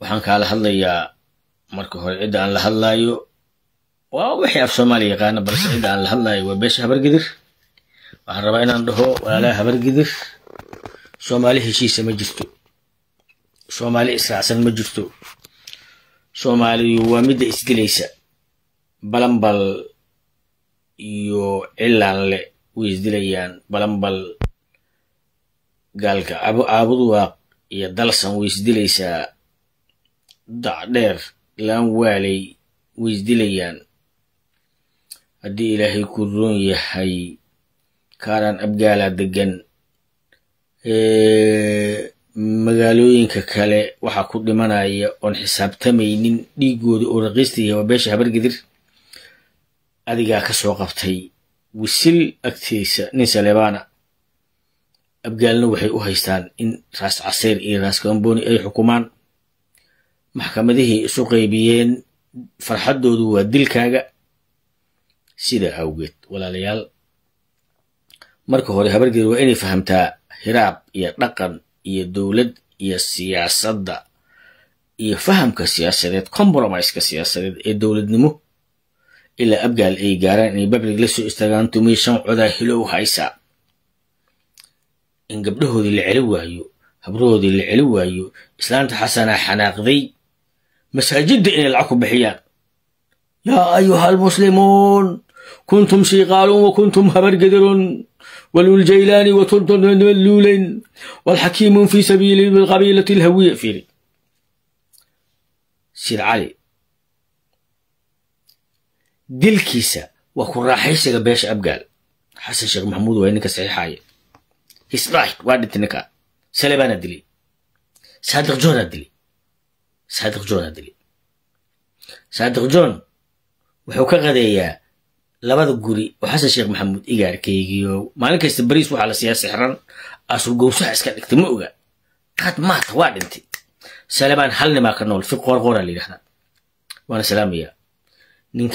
waxaan kaala hadlayaa marka hore cid aan la hadlaayo waa wixii af Soomaali yaqaan balse cid aan la hadlaayo waa beesha Habargidir waxaan rabaa inaan dhaho walaalaha Habargidir Soomaali heshiis ma jirto Soomaali israacsan ma jirto Soomaali waa mid isdilaysa balambal iyo cilaanle way isdilayaan balambal gaalka aabudu waa iyo dalsan way isdilaysaa dacdheer laan waalay way isdilayaan haddii ilaahay ku roon yahay kaaran abgaala degan magaalooyinka kale waxa ku dhimanaya oon xisaabtamaynin dhiigooda oo raqiistaya waa beesha Habargidir adigaa ka soo qabtay wisil agtiisa nin Saleebaana abgaalna waxay u haystaan in raas Caseer iyo raas Kamboni ay xukumaan maxkamadihii isu qaybiyeen farxadoodu waa dilkaaga sida awgeed walaalayaal marka hore Habargidir waa inay fahamtaa hiraab iyo dhaqan iyo dawlad iyo siyaasadda iyo fahamka siyaasadeed compromise-ka siyaasadeed ee dawladnimo ila abgaal ay gaaraan inay public la soo istaagaan tumeyshan coda hilow haysa in gabdhahoodii la celi waayo habroodii la celi waayo islaanta xasana xanaaqday masaajidda in lacag ku bixiyaan yaa ayuhal muslimuun kuntum shiqaalun wa kuntum Habargidirun والجيلاني وتلتن اللولين والحكيم في سبيل القبيلة الهوية فيري سير علي دل كيسة وكون راحيسة بيش أبقال حسن شيخ محمود وينك صحيحاية إسراحك وادت نكا سلبان الدلي صادق جون الدلي صادق جون الدلي صادق جون وحوكا غدايا labada guri oo Xasan Sheekh Maxamuud igaarkaygiyo maalin kasta bariis waxa la siyaasay xiran asul gowsaha iska dhigtay ma oga qad ma waa dhintay Saleebaan hal nima ka nool fi qorqora leeyahay waana salaamiya ninka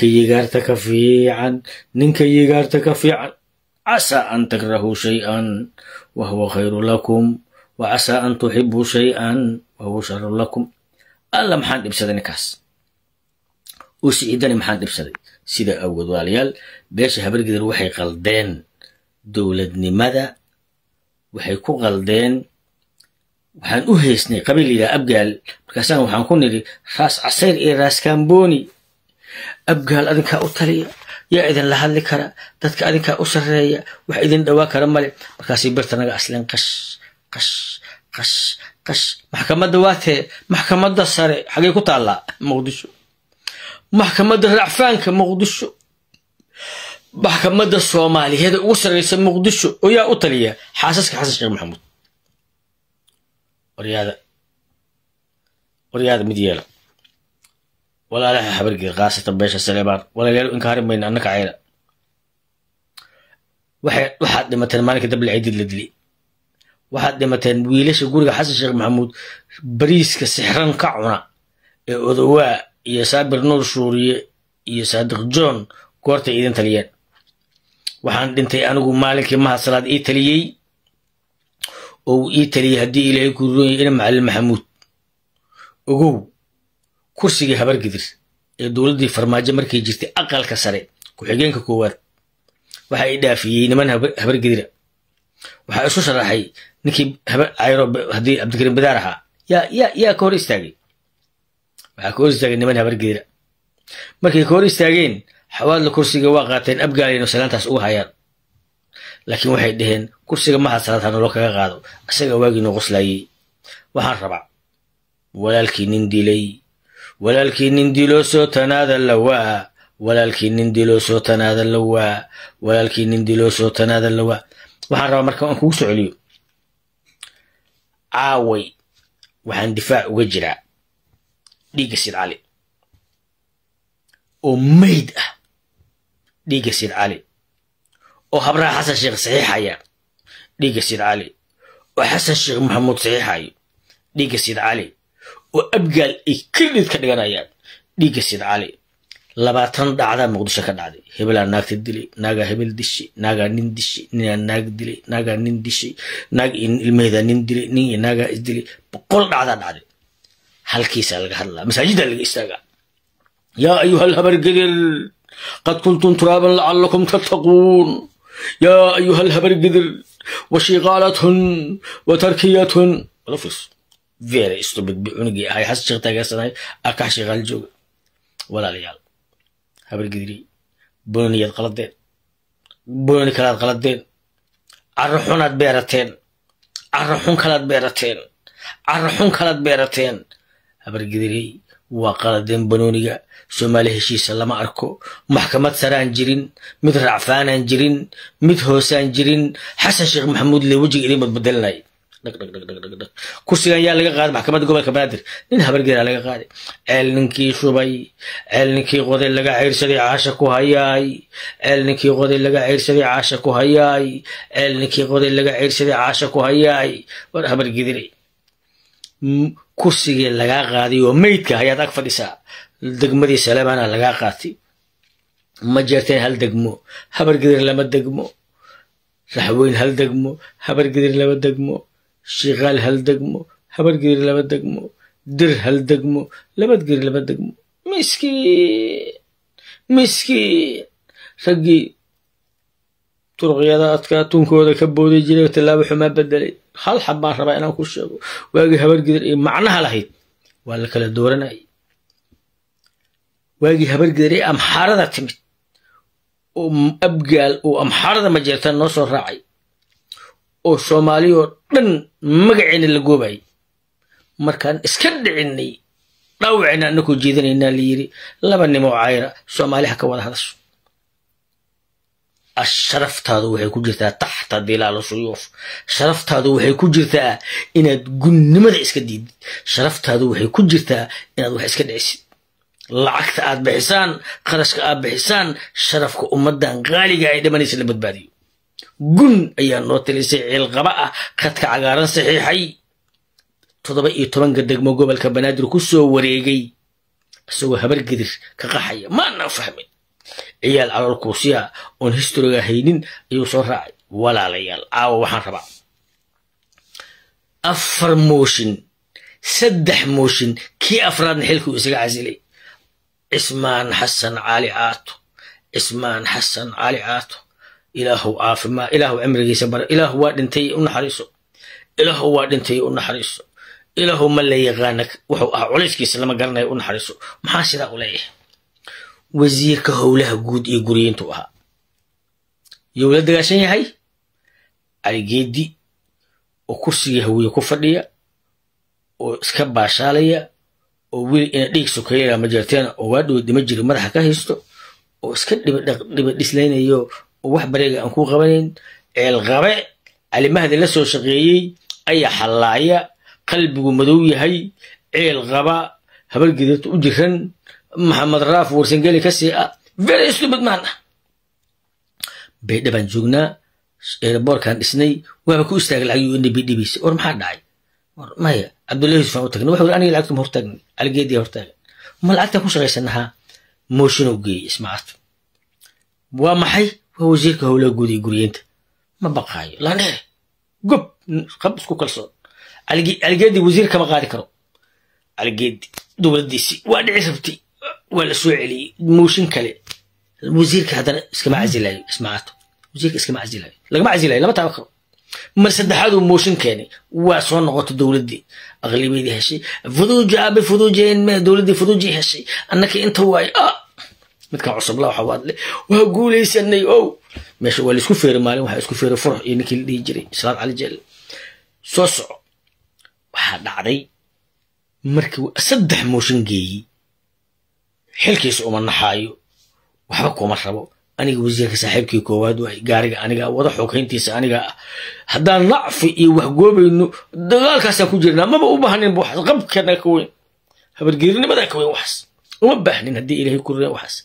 yigaarta ka fiican asa an takrahu shay'an wa huwa khayru lakum wa asa an tuhibbu shay'an wa huwa sharru lakum alla maxaan dhibsaday ninkaas oo siidan maxaan dhibsaday sida awgeed walaalayaal beesha Habargidir waxay qaldeen dawladnimada waxay ku qaldeen waxaan u haysnay qabiilka abgaal markaasaan waxaan ku niri raas Caseer iyo raas Kamboni abgaal adinka u taliya yaa idin la hadli kara dadka adinka u sareeya wax idin dhawaa kara male markaasay bartanaga aslan qash maxkamadda waatee maxkamadda sare xagee ku taala Muqdisho maxkamadda racfaanka Muqdisho maxkamadda Soomaaliyeed ugu sareysa Muqdisho oo yaa u taliya xaasaska Xasan Sheekh Maxamuud wariyada midiyela walaalaha Habargidir qaasatan beesha Saleebaan walaalayaal in ka harimayna annaka ayda waxaad dhimateen maalinka dab ciidid la dili waxaad dhimateen wiilasha guriga Xasan Sheekh Maxamuud bariiska sixran ka cuna ee odawaa iyo Saabir Nuur Suuriye iyo Saadiq John goorta idin taliyeen waxaan dhintay anigu maalinkii mahasalaad ii taliyay oo ii taliyay hadii Ilaahay ku roon in Macallin Maxamuud ogow kursiga Habargidir ee dawladii farmaajo markay jirtay aqalka sare ku xigeenka koowaad waxa ay dhaafiyay niman Habargidir waxa isu sharaxay ninkii ayro hadii Abdikariim Badaar ahaa yaa ka hor istaagay waxa ka hor istaagay niman Habargidir markay ka hor istaageen xawaadla kursiga waa qaateen abgaalino salaantaas ugu hayaan laakiin waxay dhaheen kursiga ma hasalaadana loo kaga qaado asaga waagi noo qoslayay waxaan rabaa walaalkii nin dilo soo tanaada lawaa walaalkii nin dilo soo tanaada lawaa waxaan rabaa marka aan kugu soo celiyo caaway waxaan difaac uga jiraa dhiigga Sid Cali oo mayd ah dhiigga Sid Cali oo habraha Xasan Sheekh saxiixaya dhiigga Sid Cali oo Xasan Sheekh Maxamuud saxiixayo dhiigga Sid Cali oo abgaal ay kidid ka dhiganayaan dhiigga Sid Cali 20 dhacda Muqdisho ka dhacday hebel naagta dilay naaga hebel dishi naaga nin dishi nin naag dilay naaga nin dishi naag in ilmeeda nin dilay nin naaga is dilay 100 dhacda dhacday halkiisa laga hadlaa masaajida laga istaagaa yaa ayuha alhabargidir qad kuntum turaaban lacallakum tattaquun yaa ayuha alhabargidir washiqaalatun watarkiyatun walafis very stupid biunigi ahay xas sheekh taageersanahay akax shiqaal jooga walaalayaal habargidiri booniyad qaladeen booni kalaad qaladeen carro xunaad beerateen carro xun kalaad beerateen carro xun kalaad beerateen habargidiri waa qaladeen banooniga soomaali heshiisa lama arko maxkamad saraan jirin mid racfaanaan jirin mid hoosaan jirin xasan sheekh maxamuud le wejiga idin badbedelinay kursigan yaa laga qaaday maxkamadda gobolka banaadir nin habargeeda laga qaaday ceel ninkii shubay ceel ninkii qoday laga ceyrsaday caasha ku hayaay ceel ninkii qoday laga ceyrsaday caasha ku hayaay ceel ninkii qoday laga ceyrsaday caasha ku hayaay war habargedire kursigii lagaa qaaday oo meydka ayaad ag fadhisaa degmadii salaamaana lagaa qaatay ma jeerteen hal degmo habargedir lama degmo raxweyn hal degmo habargedir lama degmo shiqaal hal degmo habargedir lama degmo dir hal degmo labadgedir lama degmo miskiin raggii turuqyada adkaa tunkooda ka booday jiray tallaabo xumaa bedelay hal xab baan rabaa inaan ku sheego waagii habargedir ee macnaha lahayd waa la kala dooranayay waagii habargedir ee amxaarada timid oo abgaal oo amxaarada ma jeertaan noo soo raacay oo soomaali oo dhan magaceena la goobayay markaan iska dhicinay dhaawacina anakoo jeedinaynaa la yiri laba nimo cayra soomaali ha ka wada hadasho sharaftaadu waxay ku jirtaa taxta dilaal suyuuf sharaftaadu waxay ku jirtaa inaad gunnimada iska diidid sharaftaadu waxay ku jirtaa inaad wax iska dhicisid lacagta aad bixisaan qarashka aad bixisaan sharafka ummadan qaaliga ay dhimanaysa la badbaadiyo gun ayaa noo talisay ciilqaba ah khadka cagaaran saxiixay 17 degmo gobolka banaadir ku soo wareegay isagoo habargedir ka qaxaya maana fahmin ciyaal calool kuusiya oon historiga haynin ayuu soo raacay walaalayaal caawa waxaan rabaa 4 mooshin 3 mooshin kii afraadna xilkuu isaga casilay cismaan xasan cali caato cismaan xasan cali caato ilaahu caafimaad ilaahu cimrigiisa bar ilaahu waa dhintay u naxariiso ilaahu waa dhintay u naxariiso ilaahu ma la yaqaanak wuxuu culayskiisa lama garanayo u naxariiso maxaa sidaa u leeyahay wasiirka howlaha guud iyo guriyintu ahaa yuu la dagaashan yahay cali geedi oo kursigii hawiye ku fadhiya oo iska baashaalaya oo wiil ina dhiig sokeeya ma jirteen oo waa dhow dima jiro madaxa ka haysto oo iska dhiba dhislaynayo oo wax bareega aan ku qabanayn ceel qabe cali mahdi la soo shaqeeyay ayaa xalaaya qalbigu madow yahay ceel qaba habargeedatu u jiran محمد راف ورسنجلي كسي very stupid man بيدبان جوجنا ايربور كان اسني وابا كو استاغل عيو اني بي دي بيس ور maxaa dhacay war maya abdullahi yusuf oo tagna wuxuu aniga lacagtu hortagni algeedii hortag ma lacagta ku shaqeysanaha motion oo geey ismaat waa maxay waa wasiirka howlaha guud ee guriyinta ma baqaayo laane gob qabs ku kalsoon algeedii wasiir kama qaadi karo algeedii dowladdiisi waa dhici rabtay ولا سوعلي موشن كله وزيرك هذا اسكما عزيلاي اسمعته وزيرك اسكما عزيلاي لما عزيلاي لما تعرف ما صدحوا موشن كاني واسون نقطه دولدي اغلبيه هالشيء فضوج ابي فضوجين ما دولدي فضوجي هالشيء انك انت واي متك عصب الله وحواد لي وهقول يسني او ماشي ولا اسكو فير مالين waxa isku feer furx iyo ninkii dhigi jiray salaad cali jeel soo soco waxa dhacday markii 3 mooshin geeyay xilkiisa uma naxaayo waxba kuma rabo aniga wasiirka saaxiibkii koowaad way gaariga aniga wada xogeyntiisa aniga haddaan nacfi iyo wax goobayno dagaalkaas ku jirnaa maba u baahnin wax qabkana ka weyn habargeerinimada ka weyn wax uma baahnin haddii ilaahay ku reebo wax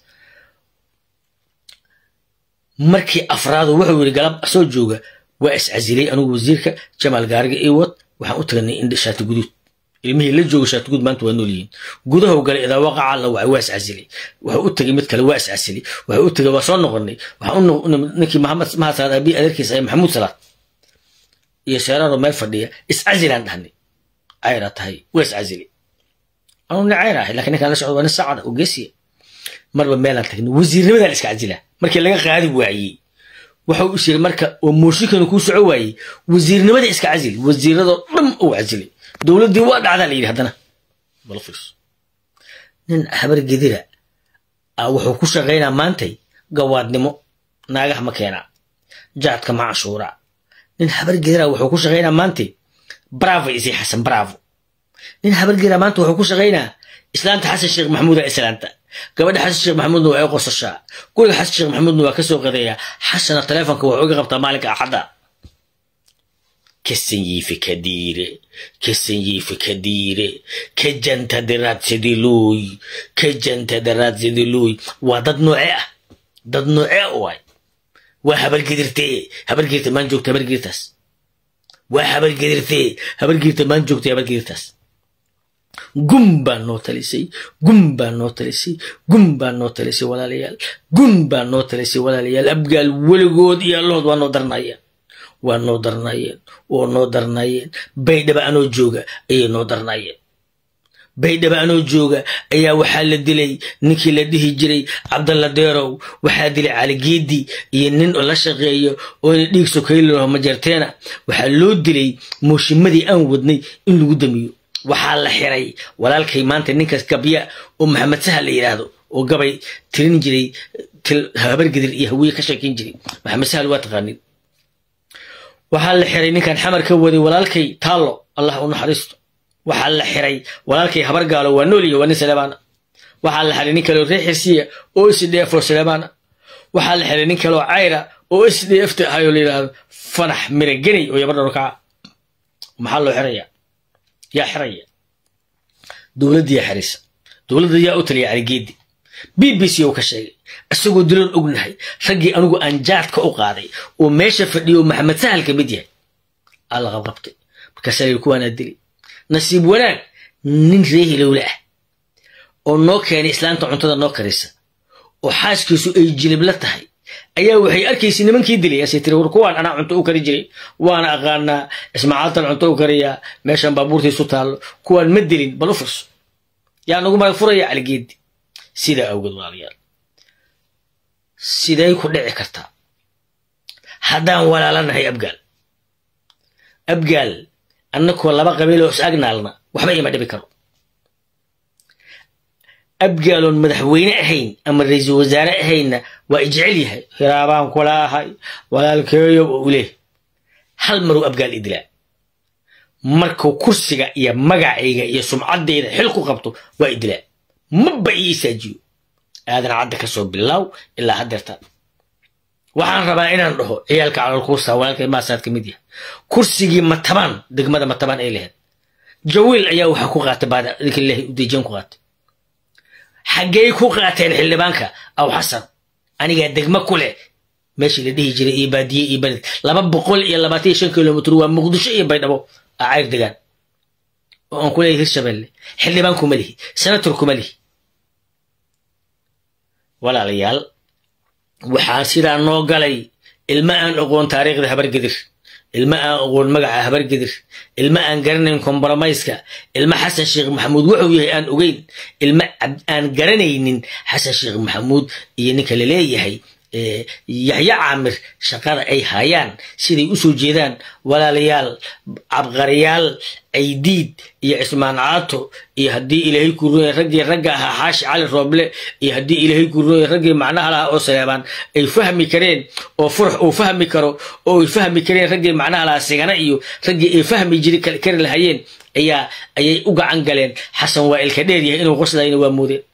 markii afraad wuxuu yiri galab soo jooga waa is casilay anigu wasiirka jamaal gaariga ee wad waxaan u tagnay in dhashaati guduud ilmihii la joogo shaati guud maanta waa noolyihiin gudaha u galay idaa waqaca la waa is casilay waxa u tagay mid kale waa is casilay waxa u tagay waa soo noqonay waxa ninkii maxamed mahasad abi adeerkiisa ay maxamuud salaad iyo sheeraro meel fadhiya is casilan dhahnay ayra tahay waa is casilay أنا نعيرة لكن كان لسه عضوان السعادة وقسي مرة ميلان تكن وزير نمدا الإسكعجلة مركي لقى قاعد وعي وحو يصير مركا وموشيك نكون سعوي وزير نمدا إسكعجل وزير هذا ضم أو عجلي دولة دي واد على اللي هذانا بالفيس نن حبر جديرة أو حكوشة غينا مانتي جواد نمو ناجح مكانه جاتك مع شورى نن حبر جديرة وحكوشة غينا مانتي برافو إزي حسن برافو نن حبر جديرة مانتي وحكوشة غينا إسلامت حسن الشيخ محمود إسلامته قبل حسن الشيخ محمود نوع قص الشاع كل حسن الشيخ محمود نوع كسو قضية حسن التليفون كوعوق غبط مالك أحدا كسنجي في كديرة كسنجي في كديرة كجنت درات سدلوي كجنت درات سدلوي وضد نوعه واي وهبل قدرتي هبل قدرت من جوك هبل قدرتس وهبل قدرتي هبل قدرت من جوك هبل قدرتس قنبا نوتلسي ولا ليال قنبا نوتلسي ولا ليال أبقى الولقود يا الله وانو درنايين بيدبا أنو جوغا أي نو درنايين بيدبا أنو جوغا أي وحال الدلي نكي لديه جري عبد الله ديرو وحال دلي على جيدي ينن ولا شغيه ونيك سكيلو مجرتينا وحال لو دلي موشمدي أن ودني إن لو دميو waxaa la xiray walaalkay maanta ninkaas gabiya oo maxamed sahal la yiraahdo oo gabay tirin jiray habar gidir iyo hawiye ka sheekin jiray maxamed sahal waa taqaaniin waxaa la xiray ninkan xamar ka waday walaalkay taalo allah u naxariisto waxaa la xiray walaalkay habar gaalo waa nool iyo wan salaabana waxaa la xiray nin kale oo reexisiya oo SDF oo salaabana waxaa la xiray nin kale oo cayra oo SDF ta ayo la yiraahdo fanax miragani oo yabadho ka maxaa loo xiraya يا حرية دولة يا حريصة دولة يا أوتلي على جيدي BBC وكشيء السوق دلون أجنهاي رجي أنو أنجات كأقاضي وماشى في اليوم محمد سهل كبديه الله غضبت بكسر الكوان الدلي نسيب ولا ننجيه لولا ونوك يعني إسلام تعنتظر نوكريسة وحاس كيسو يجلب لتهاي أيه وحي أركيسي نمن كيدلي يا سيتري وركوان أنا عنتو كريجري وأنا أغانا إسماعيل عنتو كريا ماشان بابورتي سوتال كوان مدلين بلوفرس يعني نقول ما يفريا على جيد سيدا أوجد والريال سيدا يكون دعي كرتا حدان ولا لنا هي أبقال أنك والله بقى قبيله سأقنا لنا وحبا ما دبكرو أبقال مدحوين أهين أما الرئيس وزراء أهين وإجعليها هرابان كلاهاي ولا الكيوب أوليه هل مرو أبقال إدلاء مركو كرسيغا يا مقاعيغا يا سمعات ديدا حلقو قبطو وإدلاء مبعي يساجيو هذا عدك الصوب بالله إلا هدرتان وحان ربائنا نروحو عيالك على الكورسة ولكن ما سادك ميديا كرسيغي متبان دق مدى متبان إليهن جويل أياو حكو غات بعد ذلك الله يديجنكو غات حقي كو قاتين حلبانكا أو حسن أنا قاعد دقمة كله ماشي لديه جري إيبادية إيبادية لما بقول يلا باتي 5 كيلومتر ومقدوش إيبادية أبو أعير دقان وأنقول إيه الشباب حلبانكو مليه سنتركو مليه ولا ريال وحاسير أنه قالي الماء أقول تاريخ ذا هبر قدر الماء أقول مقع هبر قدر الماء أنقرن كومبرمايسكا الماء حسن الشيخ محمود وحويه أن أقين الماء أنقرنين حسن الشيخ محمود ينك لليه يحيى عامر شقار أي هايان سيدي أسو جيدان ولا ليال عبغريال أيديد يا عثمان عاطو يهدي إلهي كورون رجي رجعها حاش على الربلة يهدي إلهي كورون رجي معناها لها أو سيابان أي فهمي كرين أو فرح أو فهمي كرو أو فهمي كرين رجي معناها لها سجنا إيو رجي أي فهمي جري كرين الهيين أي أوجع عنقلين حسن وائل كدير إنه غسل إنه ومودين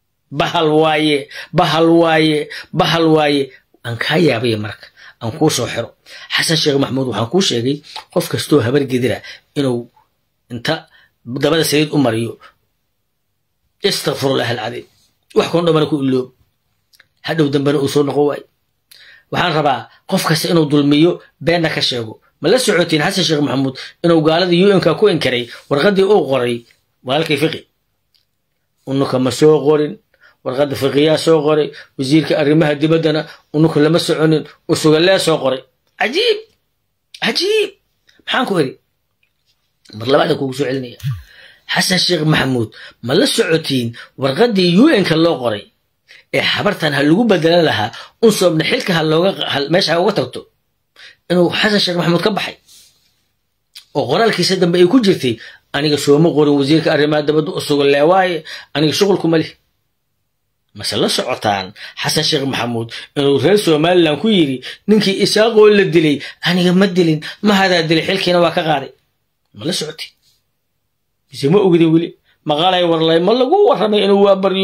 bahal waaye aan ka yaabay marka aan ku soo xiro xasan sheekh maxamuud waxaan ku sheegay qof kasto habar gedira inuu inta dabada sayid u mariyo astaghfirullah alazim wax koon dhamaan ku iloob hadhow dambana uu soo noqo waay waxaan rabaa qof kasta inuu dulmiyo beena ka sheego ma la socotiin xasan sheekh maxamuud inuu gaalada UN-ka ku inkaray warqadii uu qoray walaalkay fiqi unuka ma soo qorin warqad fiqiya soo qoray wasiirka arrimaha dibadana unuka lama soconin usugalee soo qoray ajiib maxaan ku eri mar labaad kugu soo celinaya xasan sheekh maxamuud ma la socotiin warqadii UN-ka loo qoray ee habartan ha lagu bedelan lahaa unsobna xilka meesha ha uga tagto inuu xasan sheekh maxamuud ka baxay oo qoraalkiisa dambe ay ku jirtay aniga sooma qorin wasiirka arrimaha dibadda u sugan leewaaye aniga shughulku ma leh mase la socotaan xasan sheekh maxamuud inuu reer somaliland ku yidhi ninkii isaaqoo la dilay aniga ma dilin ma hadaa dilay xilkiina waa ka qaaday ma la socotay mise ma ogidin weli maqalay warlay ma lagu warramay inuu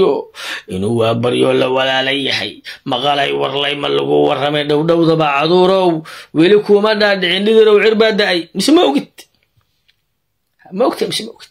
waa baryo la walaalan yahay maqalay warlay ma lagu warramay dhowdhowdaba caduurow weli kuma dhaadhicin dhidirow cirbaa da'ay mise ma ogid ma ogtay mise ma ogid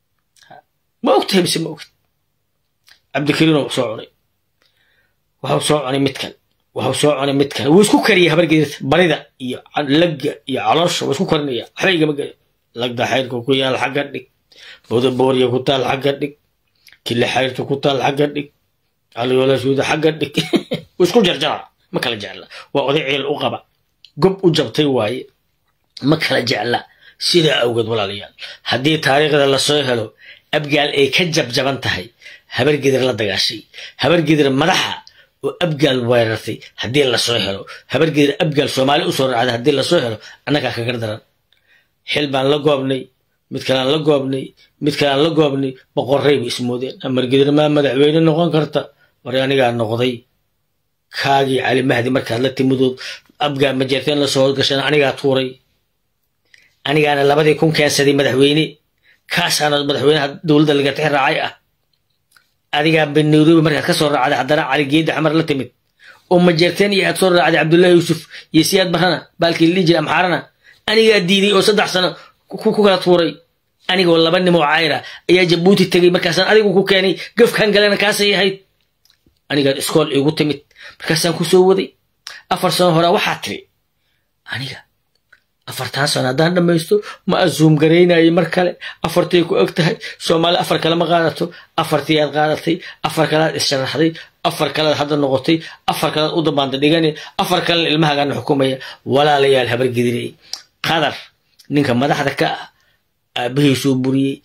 ma ogtay mise ma ogid cabdikariin oo soo cunay waxuu soo cunay mid kale wuu isku kariyay habargedirta barida iyo lagga iyo caloosha wuu isku karinaya waxba igama gelin lagda xayrka ku yaal xagga dhig booda booriya ku taal xagga dhig kile xayrta ku taal xagga dhig caliyoola suuda xagga dhig wuu isku jarjara ma kala jecla waa oday ciil u qaba gob u jabtay waaye ma kala jecla sidaa awgeed walaalayaal haddii taariikhda lasoo helo abgaal ay ka jabjaban tahay habargedir la dagaashay habargedir madaxa oo abgaal weerartay haddii lasoo helo habargedir abgaal soomaali u soo raacday haddii lasoo helo annagaa ka gardaran xil baan la goobnay mid kalaan la goobnay boqorrey bay ismoodeen habargedir maa madaxweyne noqon karta war anigaa noqday kaagii cali mahdi markaad la timidood abgaal majeerteen la soo horgashana anigaa tuuray anigaana 2000 keensaday madaxweyne kaasaana madaxweynaha dowladda laga tixi raacay ah adigaa bin Nairobi markaad ka soo raacday haddana cali geedi xamar la timid oo majeerteen iyo aad soo raacday cabdullaahi yuusuf iyo siyaad barana baalkii liiji amxaarana anigaa diiday oo 3 sano ku kala tuuray anigoo 2 nin oo caayra ayaa Jabuuti tagay markaasaan adigu ku keenay gafkan galena kaasay ahayd anigaa iskool igu timid markaasaan ku soo waday 4 sano hore waxaa tiri aniga 4 sano haddaan dhamaysto ma azuum garaynayay mar kale 4 ku og tahay Soomaali 4 kale ma qaadato 4 aad qaadatay 4 kale aad issharaxday 4 kale hadda noqotay 4 kale u dambaanta dhigani 4 kale ilmahaagan xukumaya walaalayaal habargedirey qadar ninka madaxda ka aabihiisu buriyay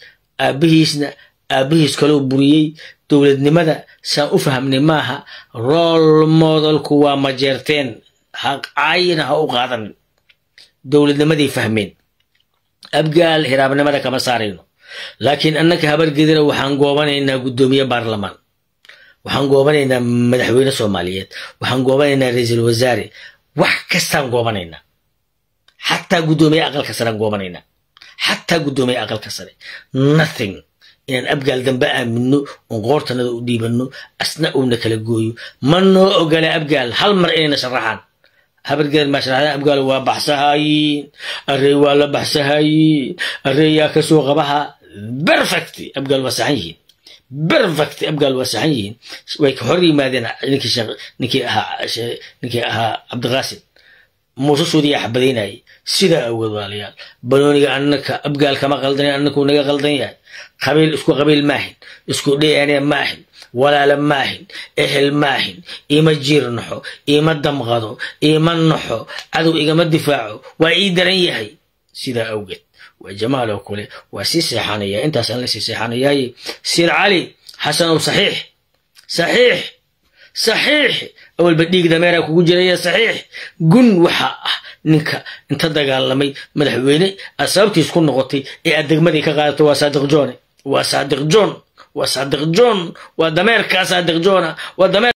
aabihiis kale buriyay dowladnimada saa u fahamnay maaha role modelku waa majeerteen xaq caayina ha u qaadan dowladnimadii fahmeen abgaal hiraabnimada kama saarayno laakiin annaka habargedira waxaan goobanaynaa gudoomiye baarlamaan waxaan goobanaynaa madaxweyne Soomaaliyeed waxaan goobanaynaa ra'iisul wasaare wax kastaan goobanaynaa xataa gudoomiye aqalka sare goobanaynaa xataa gudoomiye aqalka sare nothing inaan abgaal dambe aamino oo qoortanada u dhiibano asna uuna kala gooyo ma noo ogola abgaal hal mar inayna sharaxaan habargedir ma sharaxaan abgaal waa baxsahayin array waa la baxsahayin array yaa ka soo qabaha perfect abgaal waa saxan yihiin perfect abgaal waa saxan yihiin way ka hor yimaadeen ninkii ahaa Cabdiqaasim muuse suudiya xabadaynay sida awgeed walaalayaal banooniga annaka abgaal kama qaldanay annaku naga qaldan yahay qabiil isku qabiil maahin isku dheeyanay maahin walaala maahin ehel maahin ima jirnaxo ima damqado ima naxo cadow igama difaaco waa ii daran yahay sida awgeed waa jamaal oo kale waa si seexanaya intaas aan la si seexanayay sir cali xasan صحيح أول بديك دميرك وجري صحيح جن وحا ninka inta dagaalamay madaxweyne asabti isku noqotay ee adagmadii ka qaadato waa Saadiq John waa dameerka Saadiq John waa dameer